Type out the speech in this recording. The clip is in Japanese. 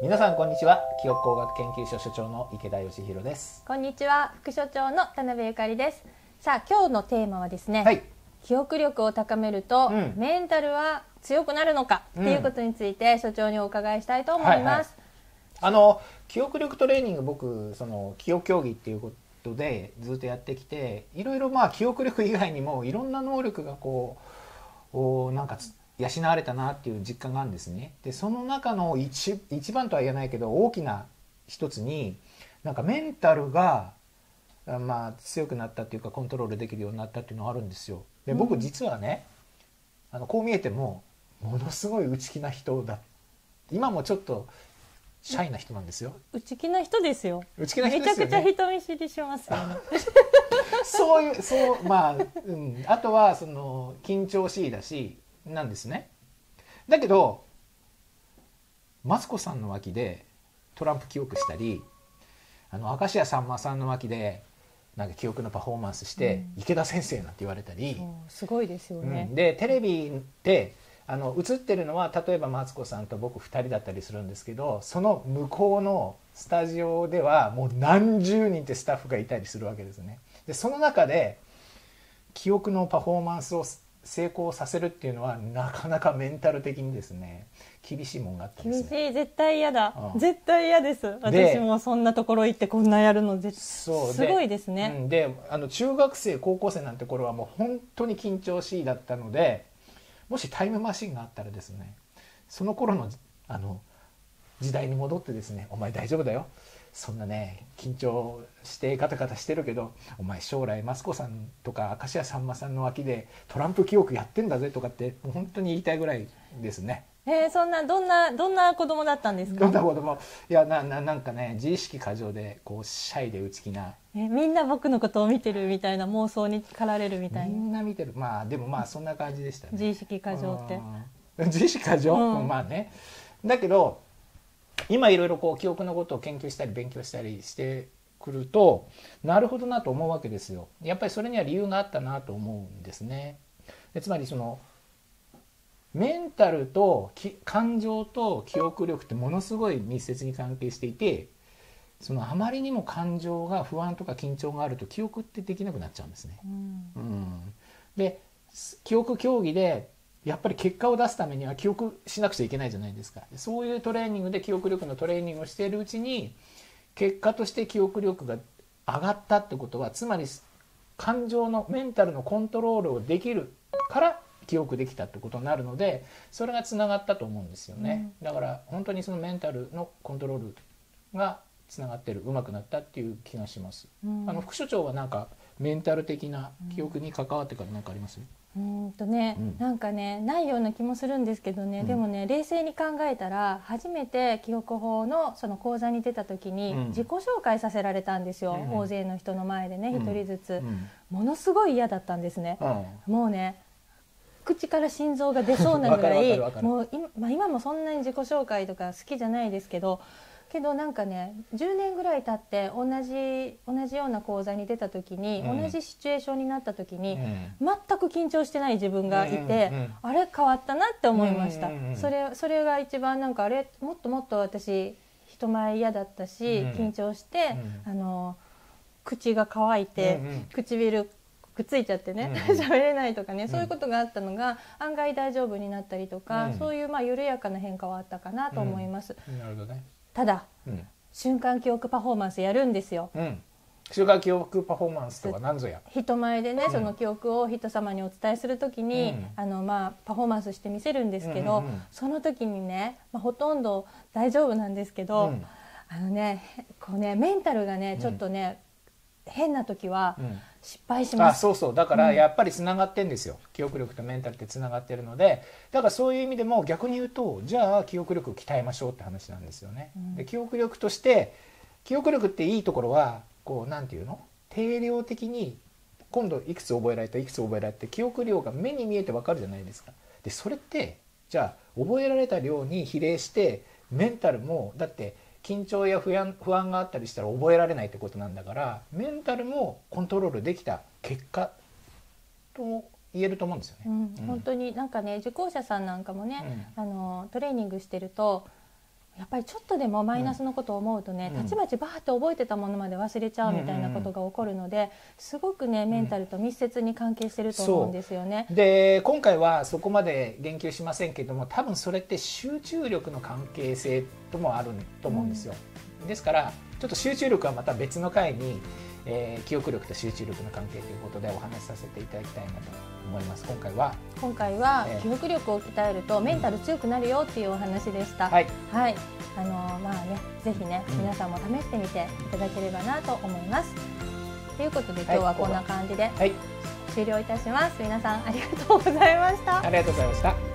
皆さんこんにちは。記憶工学研究所所長の池田義弘です。 こんにちは、副所長の田辺ゆかりです。さあ、今日のテーマはですね、 はい、 記憶力を高めると、メンタルは強くなるのかっていうことについて所長にお伺いしたいと思います。 記憶力トレーニング、僕その記憶競技っていうことでずっとやってきて、いろいろ記憶力以外にもいろんな能力がこうなんか養われたなっていう実感があるんですね。でその中の一番とは言えないけど大きな一つになんかメンタルが強くなったっていうかコントロールできるようになったっていうのがあるんですよ。で僕実はね、こう見えてもものすごい内気な人だ。今もちょっとシャイな人なんですよ。 内気な人ですよ。 内気な人ですよね。 めちゃくちゃ人見知りしますよね。 あとはその緊張しいだしなんですね。だけどマツコさんの脇でトランプ記憶したり、明石家さんまさんの脇でなんか記憶のパフォーマンスして、池田先生なんて言われたり、 すごいですよね。 でテレビで映ってるのは例えばマツコさんと僕2人だったりするんですけど、その向こうのスタジオではもう何十人ってスタッフがいたりするわけですね。でその中で記憶のパフォーマンスを成功させるっていうのはなかなかメンタル的にですね厳しいもんがあったんですね。 厳しい、絶対嫌だ、絶対嫌です。私もそんなところ行ってこんなやるのすごいですね。 で中学生高校生なんて頃はもう本当に緊張しいだったので、もしタイムマシンがあったらですね、その頃の時代に戻ってですね、お前大丈夫だよ、そんなね緊張してガタガタしてるけどお前将来マツコさんとか明石家さんまさんの脇でトランプ記憶やってんだぜとかってもう本当に言いたいぐらいですね。 そんなどんな子供だったんですか？ どんな子供、いやなんかね自意識過剰でこうシャイで内気な、 みんな僕のことを見てるみたいな妄想に駆られるみたいな。 みんな見てる、でもそんな感じでしたね。 自意識過剰って自意識過剰、ね。だけど今いろいろこう記憶のことを研究したり勉強したりしてくるとなるほどなと思うわけですよ。やっぱりそれには理由があったなと思うんですね。でつまりそのメンタルと感情と記憶力ってものすごい密接に関係していて、そのあまりにも感情が不安とか緊張があると記憶ってできなくなっちゃうんですね。で記憶競技でやっぱり結果を出すためには記憶しなくちゃいけないじゃないですか。そういうトレーニングで記憶力のトレーニングをしているうちに結果として記憶力が上がったってことは、つまり感情のメンタルのコントロールをできるから記憶できたってことになるので、それがつながったと思うんですよね。だから本当にそのメンタルのコントロールがつながってる、うまくなったっていう気がします。副所長はなんかメンタル的な記憶に関わってから何かあります？ なんかねないような気もするんですけどね、でもね冷静に考えたら初めて記憶法のその講座に出た時に自己紹介させられたんですよ、大勢の人の前でね、一人ずつ、ものすごい嫌だったんですね、もうね口から心臓が出そうなぐらいもう今もそんなに自己紹介とか好きじゃないですけどなんかね10年ぐらい経って同じような講座に出た時に、同じシチュエーションになった時に、全く緊張してない自分がいて、あれ変わったなって思いました。それが一番なんかもっともっと私人前嫌だったし、緊張して、口が乾いて、唇くっついちゃってね喋れないとかね、そういうことがあったのが案外大丈夫になったりとか、そういう緩やかな変化はあったかなと思います。 なるほどね。 ただ、瞬間記憶パフォーマンスやるんですよ。 瞬間記憶パフォーマンスとは何ぞや。 人前でね、その記憶を人様にお伝えするときに、パフォーマンスしてみせるんですけど、その時にね、ほとんど大丈夫なんですけど、こうねメンタルがねちょっとね、変な時は失敗します。 そうだからやっぱりつながってんですよ、記憶力とメンタルってつながってるので、だからそういう意味でも逆に言うとじゃあ記憶力を鍛えましょうって話なんですよね。で記憶力として記憶力っていいところはこうなんていうの、定量的に今度いくつ覚えられたいくつ覚えられて記憶量が目に見えてわかるじゃないですか。でそれってじゃあ覚えられた量に比例してメンタルもだって緊張や不安があったりしたら覚えられないってことなんだから、メンタルもコントロールできた結果とも言えると思うんですよね。 本当になんかね受講者さんなんかもね、トレーニングしてるとやっぱりちょっとでもマイナスのことを思うとね、たちまちバーって覚えてたものまで忘れちゃうみたいなことが起こるので、すごくねメンタルと密接に関係してると思うんですよね。 で今回はそこまで言及しませんけども、多分それって集中力の関係性ともあると思うんですよ。ですからちょっと集中力はまた別の回に、記憶力と集中力の関係ということでお話しさせていただきたいなと思います。今回は記憶力を鍛えるとメンタル強くなるよっていうお話でした。まあね、ぜひね、皆さんも試してみていただければなと思います。ということで今日はこんな感じで終了いたします。皆さんありがとうございました。 ありがとうございました。